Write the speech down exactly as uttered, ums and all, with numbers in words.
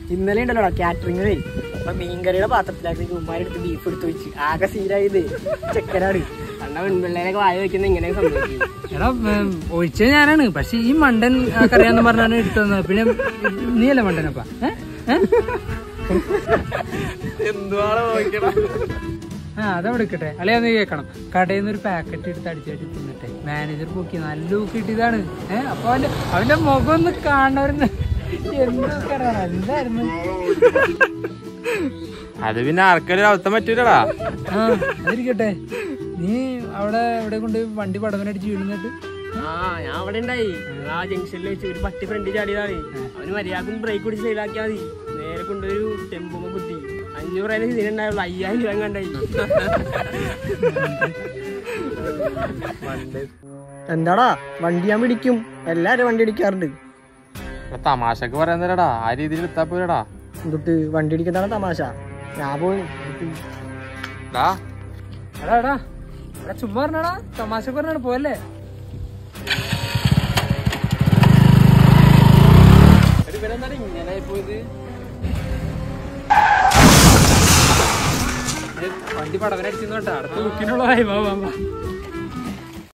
ഇന്നലെ ഉണ്ടല്ലോടാ കാറ്ററിംഗ്. അപ്പൊ മീൻകറിയുടെ പാത്രത്തിലാക്കി ഉമ്മാരെടുത്ത് ബീഫ് എടുത്ത് വെച്ച് ആകെ സീനായത് ചെക്കനാണ്. കണ്ട പെൺപിള്ളേരൊക്കെ വായ വെക്കുന്ന ഇങ്ങനെ സംഭവിക്കും. എടാ ഒഴിച്ചത് ഞാനാണ്. പക്ഷെ ഈ മണ്ടൻ കറിയാന്ന് പറഞ്ഞാണ് എടുത്തത്. പിന്നെ നീയല്ലേ മണ്ടനപ്പാ? എന്തുവാണോ ആ അതവിടെ എടുക്കട്ടെ. അല്ലെ ഒന്ന് കേൾക്കണം. കടയിൽ നിന്ന് ഒരു പാക്കറ്റ് എടുത്ത് അടിച്ചായിട്ട് തിന്നിട്ടെ. മാനേജർ നോക്കി നല്ല കിട്ടിയതാണ്. ഏഹ് അപ്പൊ അവന്റെ അവന്റെ മുഖം ഒന്ന് കാണുന്നവരുന്ന് എന്തൊക്കെ എന്തായിരുന്നു അത്. പിന്നെ ആർക്കൊരു അവസ്ഥ പറ്റൂലടാ. ആ അതിരിക്കട്ടെ. നീ അവിടെ എവിടെ കൊണ്ട് വണ്ടി പടവനടിച്ച് വീഴുന്നിട്ട്? ആ ഞാൻ അവിടെ ഉണ്ടായി. ആ ജംഗ്ഷനിൽ വെച്ച് ഒരു പട്ടി ഫ്രണ്ട് ചാടിയതാണ്. അവന് മര്യാദക്കും ബ്രേക്ക് പിടിച്ച് സൈലാക്കിയാൽ മതി. നേരെ കൊണ്ടൊരു ടെമ്പുമ കുത്തി അഞ്ഞൂറ് അതിന് ഇതിനുണ്ടായുള്ളൂ. അയ്യായിരം രൂപ കണ്ടായി. എന്താടാ വണ്ടി ഞാൻ പിടിക്കും. എല്ലാരും വണ്ടി അടിക്കാറുണ്ട്. തമാശക്ക് പറയുന്നല്ലടാ. ആ രീതിയിൽ എത്താ പോരടാ. എന്തൊട്ട് വണ്ടി അടിക്കുന്നതാണ് തമാശ. ഞാൻ പോയി എടാ എടാ എടാ ചുമ്മാ പറഞ്ഞടാ. തമാശ പറഞ്ഞാണ് പോയല്ലേ. ഇങ്ങനെ പോയത് വണ്ടി പടവനടിച്ചു കേട്ടോ. അടുത്ത ബുക്കിനുള്ള